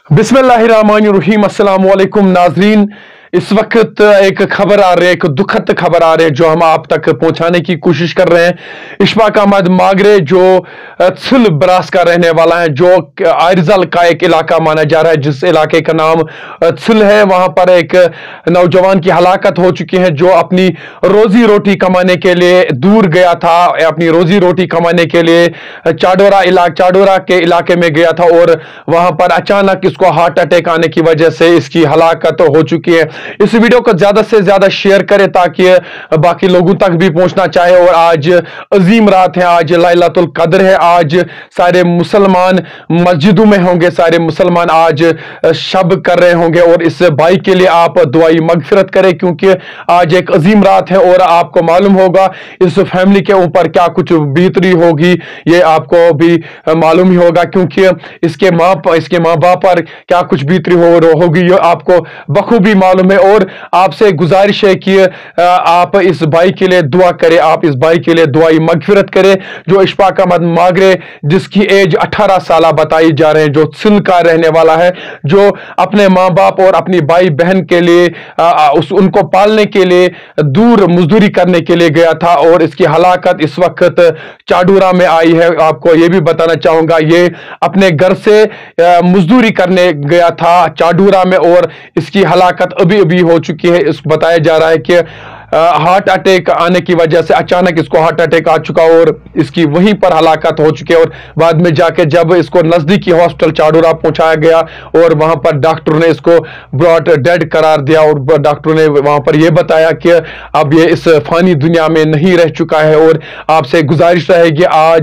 बिस्मिल्लाहिर्रहमानिर्रहीम। अस्सलाम वालेकुम नाजरीन। इस वक्त एक खबर आ रही है, एक दुखद खबर आ रही है जो हम आप तक पहुंचाने की कोशिश कर रहे हैं। इशफाक अहमद मागरे जो सिल ब्रास का रहने वाला है, जो आयरजल का एक इलाका माना जा रहा है, जिस इलाके का नाम सिल है, वहां पर एक नौजवान की हलाकत हो चुकी है जो अपनी रोजी रोटी कमाने के लिए दूर गया था। अपनी रोजी रोटी कमाने के लिए चाडोरा के इलाके में गया था और वहां पर अचानक इसको हार्ट अटैक आने की वजह से इसकी हलाकत हो चुकी है। इस वीडियो को ज्यादा से ज्यादा शेयर करें ताकि बाकी लोगों तक भी पहुंचना चाहे। और आज अजीम रात है, आज लैलतुल कद्र है। आज सारे मुसलमान मस्जिदों में होंगे, सारे मुसलमान आज शब कर रहे होंगे और इस भाई के लिए आप दुआई मगफिरत करें क्योंकि आज एक अजीम रात है। और आपको मालूम होगा इस फैमिली के ऊपर क्या कुछ बीतरी होगी, ये आपको भी मालूम ही होगा क्योंकि इसके माँ बाप पर क्या कुछ बीतरी होगी, ये आपको बखूबी मालूम है। और आपसे गुजारिश है कि आप इस भाई के लिए दुआ करें, आप इस भाई के लिए दुआई मगफिरत करें जो इशफाक अहमद मागरे, जिसकी एज 18 साल बताई जा रहे हैं, जो सिंध का रहने वाला है, जो अपने माँ बाप और अपनी भाई बहन के लिए उनको पालने के लिए दूर मजदूरी करने के लिए गया था और इसकी हलाकत इस वक्त चाडोरा में आई है। आपको यह भी बताना चाहूंगा, ये अपने घर से मजदूरी करने गया था चाडोरा में और इसकी हलाकत अभी हो चुकी है। इसको बताया जा रहा है कि हार्ट अटैक आने की वजह से अचानक इसको हार्ट अटैक आ चुका और इसकी वहीं पर हलाकत हो चुकी है। और बाद में जाके जब इसको नजदीकी हॉस्पिटल चाडोरा पहुंचाया गया और वहां पर डॉक्टर ने इसको ब्रॉड डेड करार दिया और डॉक्टर ने वहां पर यह बताया कि अब ये इस फानी दुनिया में नहीं रह चुका है। और आपसे गुजारिश रहेगी,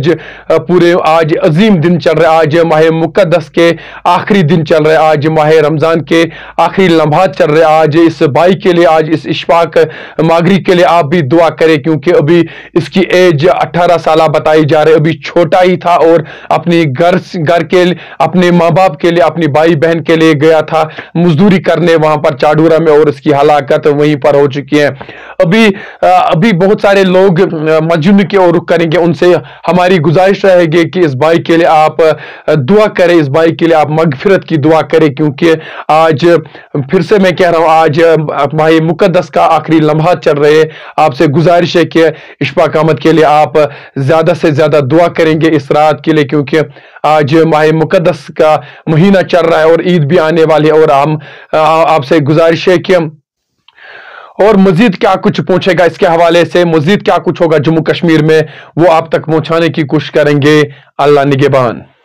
आज अजीम दिन चल रहा है, आज माह मुकद्दस के आखिरी दिन चल रहे, आज माह रमजान के आखिरी लम्हात चल रहे। आज इस भाई के लिए, आज इस इशफाक मागरी के लिए आप भी दुआ करें क्योंकि अभी इसकी एज 18 साल बताई जा रही है, अभी छोटा ही था और अपनी घर के लिए, अपने माँ बाप के लिए, अपनी भाई बहन के लिए गया था मजदूरी करने वहां पर चाडोरा में और इसकी हलाकत वहीं पर हो चुकी है। अभी बहुत सारे लोग मस्जिद की ओर रुख करेंगे, उनसे हमारी गुजारिश रहेगी कि इस भाई के लिए आप दुआ करें, इस भाई के लिए आप मगफिरत की दुआ करें क्योंकि आज फिर से मैं कह रहा हूं, आज माह मुकद्दस का आखिरी लम्हा चल रहे हैं। आपसे गुजारिश है कि इशफाक अहमद के लिए आप ज्यादा से ज्यादा दुआ करेंगे इस रात के लिए क्योंकि आज माह मुकद्दस का महीना चल रहा है और ईद भी आने वाली है। और हम आपसे गुजारिश है कि और मजीद क्या कुछ पहुंचेगा इसके हवाले से, मजीद क्या कुछ होगा जम्मू कश्मीर में, वो आप तक पहुंचाने की कोशिश करेंगे। अल्लाह निगहबान।